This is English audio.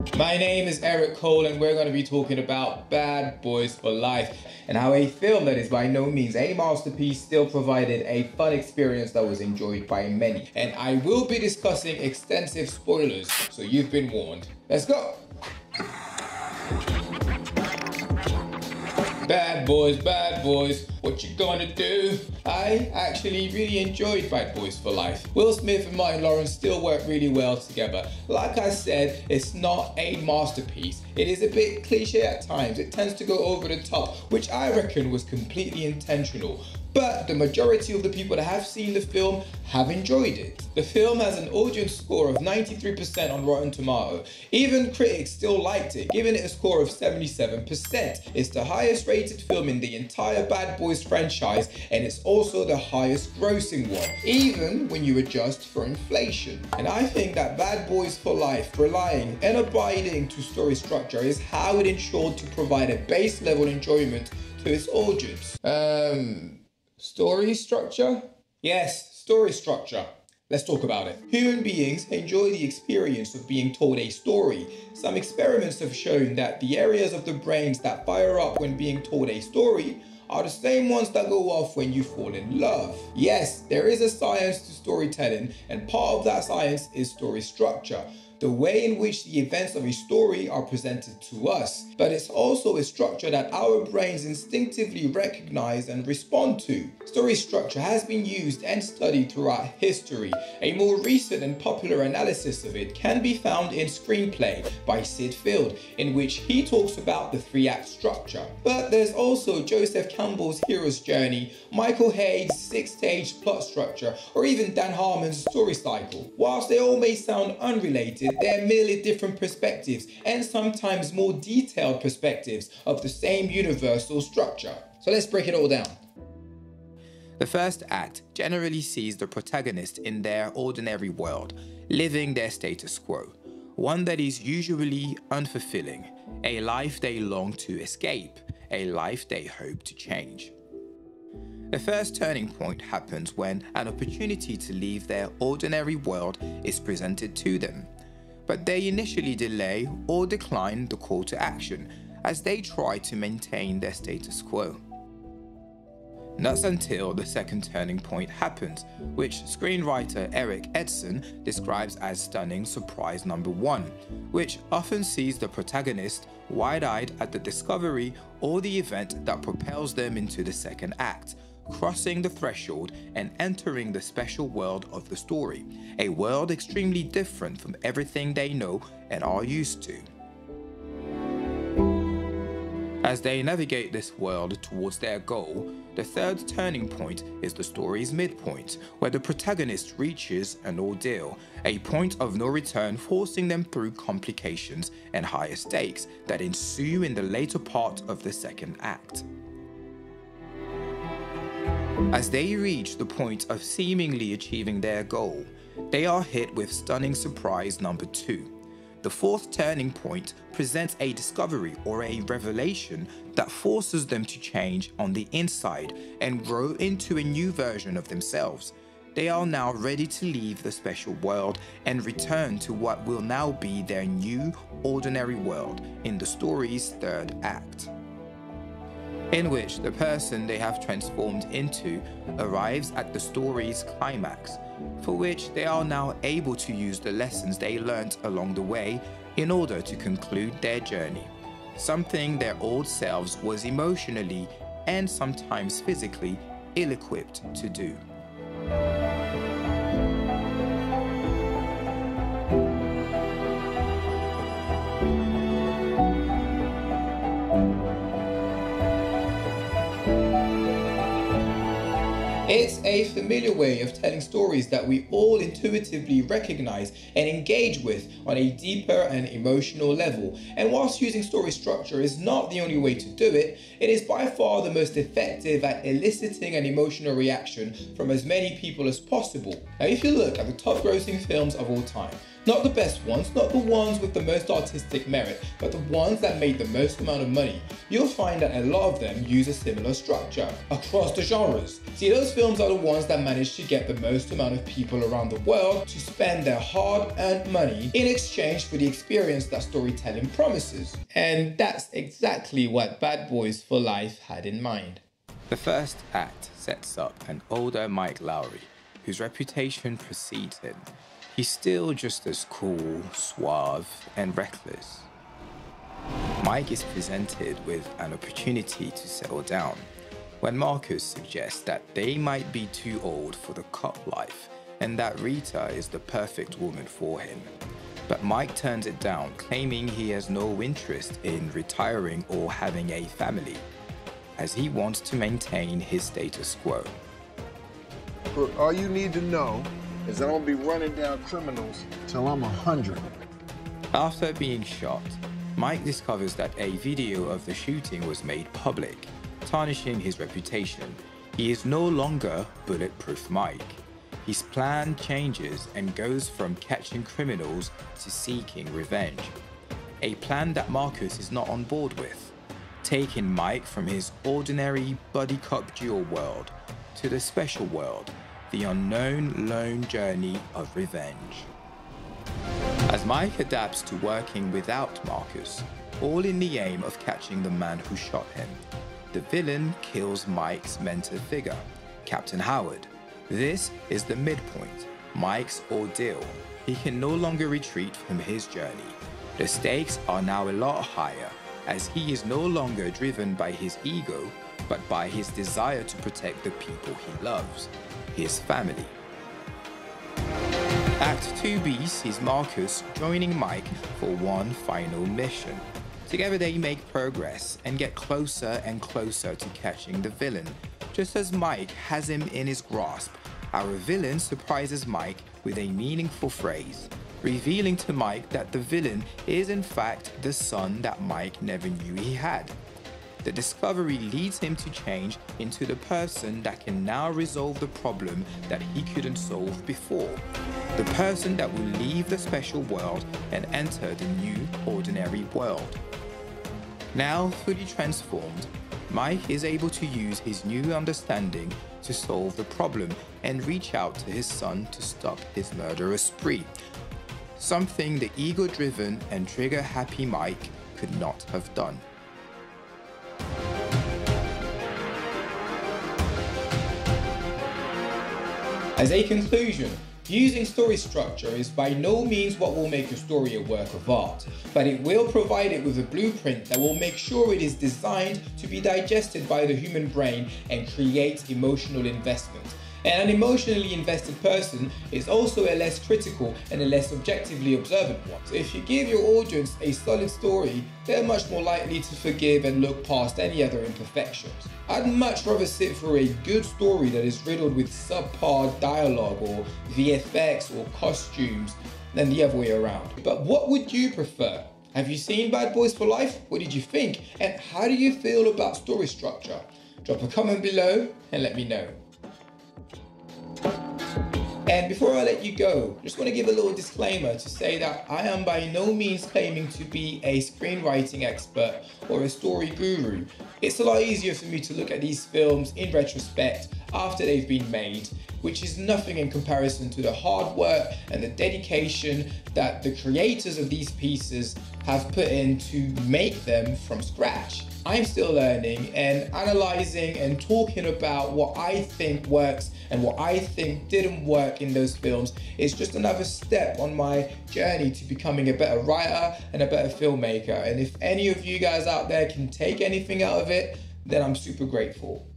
My name is Eric Cole and we're going to be talking about Bad Boys for Life and how a film that is by no means a masterpiece still provided a fun experience that was enjoyed by many. And I will be discussing extensive spoilers, so you've been warned. Let's go! Bad boys, what you gonna do? I actually really enjoyed Bad Boys for Life. Will Smith and Martin Lawrence still work really well together. Like I said, it's not a masterpiece. It is a bit cliche at times. It tends to go over the top, which I reckon was completely intentional. But the majority of the people that have seen the film have enjoyed it. The film has an audience score of 93% on Rotten Tomatoes. Even critics still liked it, giving it a score of 77%. It's the highest rated film in the entire Bad Boys franchise, and it's also the highest grossing one, even when you adjust for inflation. And I think that Bad Boys for Life, relying and abiding to story structure, is how it ensured to provide a base level enjoyment to its audience. Story structure? Yes, story structure. Let's talk about it. Human beings enjoy the experience of being told a story. Some experiments have shown that the areas of the brains that fire up when being told a story are the same ones that go off when you fall in love. Yes, there is a science to storytelling, and part of that science is story structure. The way in which the events of a story are presented to us. But it's also a structure that our brains instinctively recognize and respond to. Story structure has been used and studied throughout history. A more recent and popular analysis of it can be found in Screenplay by Sid Field, in which he talks about the 3-act structure. But there's also Joseph Campbell's Hero's Journey, Michael Haig's 6-stage plot structure, or even Dan Harmon's story cycle. Whilst they all may sound unrelated, they're merely different perspectives and sometimes more detailed perspectives of the same universal structure. So let's break it all down. The first act generally sees the protagonist in their ordinary world, living their status quo, one that is usually unfulfilling, a life they long to escape, a life they hope to change. The first turning point happens when an opportunity to leave their ordinary world is presented to them. But they initially delay or decline the call to action as they try to maintain their status quo. That's until the second turning point happens, which screenwriter Eric Edson describes as stunning surprise number 1, which often sees the protagonist wide-eyed at the discovery or the event that propels them into the second act, crossing the threshold and entering the special world of the story, a world extremely different from everything they know and are used to. As they navigate this world towards their goal, the third turning point is the story's midpoint, where the protagonist reaches an ordeal, a point of no return, forcing them through complications and higher stakes that ensue in the later part of the second act. As they reach the point of seemingly achieving their goal, they are hit with stunning surprise number 2. The fourth turning point presents a discovery or a revelation that forces them to change on the inside and grow into a new version of themselves. They are now ready to leave the special world and return to what will now be their new ordinary world in the story's third act, in which the person they have transformed into arrives at the story's climax, for which they are now able to use the lessons they learnt along the way in order to conclude their journey, something their old selves was emotionally and sometimes physically ill-equipped to do. It's a familiar way of telling stories that we all intuitively recognize and engage with on a deeper and emotional level. And whilst using story structure is not the only way to do it, it is by far the most effective at eliciting an emotional reaction from as many people as possible. Now, if you look at the top grossing films of all time, Not the best ones, not the ones with the most artistic merit, but the ones that made the most amount of money. You'll find that a lot of them use a similar structure across the genres. See, those films are the ones that manage to get the most amount of people around the world to spend their hard-earned money in exchange for the experience that storytelling promises. And that's exactly what Bad Boys for Life had in mind. The first act sets up an older Mike Lowry, whose reputation precedes him. He's still just as cool, suave, and reckless. Mike is presented with an opportunity to settle down when Marcus suggests that they might be too old for the cop life and that Rita is the perfect woman for him. But Mike turns it down, claiming he has no interest in retiring or having a family, as he wants to maintain his status quo. Look, all you need to know is that I'm gonna be running down criminals till I'm 100. After being shot, Mike discovers that a video of the shooting was made public, tarnishing his reputation. He is no longer Bulletproof Mike. His plan changes and goes from catching criminals to seeking revenge. A plan that Marcus is not on board with, taking Mike from his ordinary buddy cop duo world to the special world, the unknown lone journey of revenge. As Mike adapts to working without Marcus, all in the aim of catching the man who shot him, the villain kills Mike's mentor figure, Captain Howard. This is the midpoint, Mike's ordeal. He can no longer retreat from his journey. The stakes are now a lot higher, as he is no longer driven by his ego, but by his desire to protect the people he loves, his family. Act 2B sees Marcus joining Mike for one final mission. Together they make progress and get closer and closer to catching the villain. Just as Mike has him in his grasp, our villain surprises Mike with a meaningful phrase, revealing to Mike that the villain is in fact the son that Mike never knew he had. The discovery leads him to change into the person that can now resolve the problem that he couldn't solve before. The person that will leave the special world and enter the new ordinary world. Now fully transformed, Mike is able to use his new understanding to solve the problem and reach out to his son to stop his murderous spree. Something the ego-driven and trigger-happy Mike could not have done. As a conclusion, using story structure is by no means what will make a story a work of art, but it will provide it with a blueprint that will make sure it is designed to be digested by the human brain and create emotional investment. And an emotionally invested person is also a less critical and a less objectively observant one. So if you give your audience a solid story, they're much more likely to forgive and look past any other imperfections. I'd much rather sit for a good story that is riddled with subpar dialogue or VFX or costumes than the other way around. But what would you prefer? Have you seen Bad Boys for Life? What did you think? And how do you feel about story structure? Drop a comment below and let me know. And before I let you go, I just want to give a little disclaimer to say that I am by no means claiming to be a screenwriting expert or a story guru. It's a lot easier for me to look at these films in retrospect after they've been made, which is nothing in comparison to the hard work and the dedication that the creators of these pieces have put in to make them from scratch. I'm still learning and analyzing and talking about what I think works and what I think didn't work in those films is just another step on my journey to becoming a better writer and a better filmmaker. And if any of you guys out there can take anything out of it, then I'm super grateful.